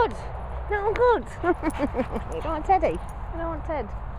good. No, I'm good. You don't want Teddy. You don't want Ted.